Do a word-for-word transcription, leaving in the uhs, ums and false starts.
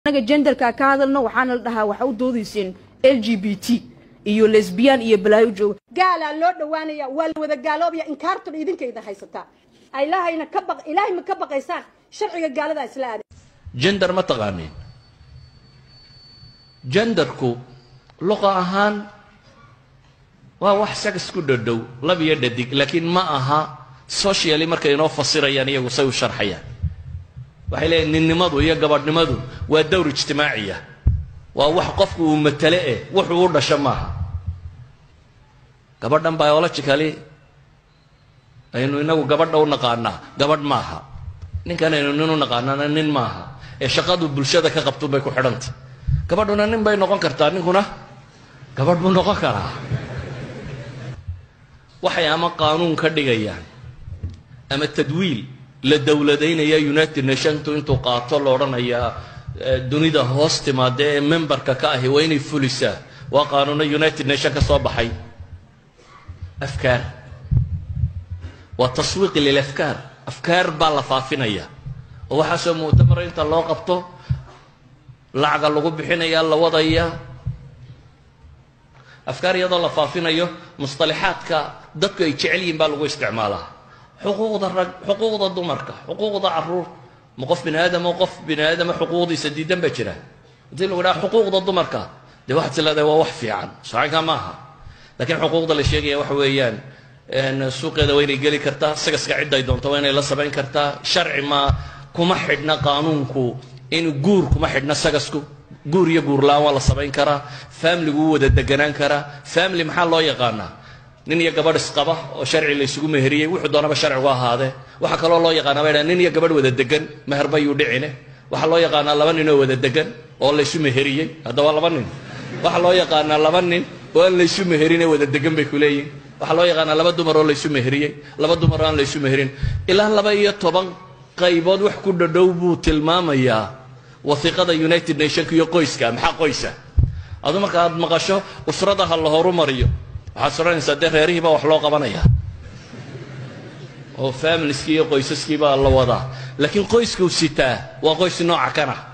anaga genderka ka hadalno waxaan la dhahaa waxa u doodaysin L G B T iyo lesbian iyo balaayo joog gaala loo dhawaanaya wal wada gaaloobiya inkaartu idinkayda haysataa ay ilaahayna ka baq ilaahay ma ka baqaysaan sharciga gaalada isla aad gender ma taqaanin genderku luqa ahaan waa wax sax ku dhow lab iyo dhadig laakiin ma aha socially markay inoo fasirayaan iyagu say u sharxayaan waxay leeyihiin ninnimadu iyo gabadhnimadu waa dawr ijtimaaciya waa wax qofku uu matale eh wuxuu u dhasho maaha gabadhan biologically aynu inagu gabadha u naqaanaa gabadh maaha ninkan aynu nin u naqaanaa nin maaha ee shaqadu bulshada ka qabto bay ku xidhantay gabadhuna nin bay noqon kartaa ninkuna gabadh buu noqon karaa waxay ama qaanuun ka dhigayaan ama tadwiil la dawladaynaya United Nations intuu qaato la oranayaa dunida hoos timaada ee memberka ka ahi waa inay fulisaa waa qaanuuna United Nations ka soo baxay afkaar waa taswiiq lil afkaar afkaar baa la faafinaya oo waxa soo mu'tamar inta loo qabto lacaga lagu bixinaya la wadaya afkaar iyadoo la faafinayo mustalahaadka dadku ay jecel yihiin baa lagu isticmaalaa xuquuqda rag xuquuqda dumarka xuquuqda caruur ma qof bini aadam oo qof bini aadam xuquuqdiisa diidan ba jira hadii lagu dhaho xuquuqda dumarka de waxa tilada waa wax fiican sharciga maaha laakiin xuquuqda la sheegaya waxa weeyaan in suuqeeda way inay gali kartaa sagaska cid ay doonto waa inay la sameyn kartaa sharci ma kuma xidhna qaanuunku in guur kuma xidhna sagasku guur iyo guur laan waa la sameyn karaa family gu wada deganaan karaa family maxaa loo yaqaanaa nin iyo gabadh isqaba oo sharci la isugu meheriyay wuxuu doonaba sharcigu ahaade waxa kale oo loo yaqaanaa bay nin iyo gabadh wada degan meher bay u dhicine waxa loo yaqaanaa laba nin oo wada degan oo la isu meheriyay hada waa laba nin waxa loo yaqaanaa laba nin oo la isu meherine wada degan bay ku leeyihiin waxa loo yaqaanaa laba dumar oo la isu meheriyay laba dumar oo aan la isu meherin ilaa laba iyo toban qaybood wax ku dhadhow buu tilmaamayaa wasiqada United Nations iyo qoyska maxaa qoysa adu marka aad maqasho usradaha la horumariyo waxa soranaysa de reerihiiba wax loo qabanaya oo families iyo qoysaskiiba la wada laakiin qoysku sitaa waa qoys nooca kana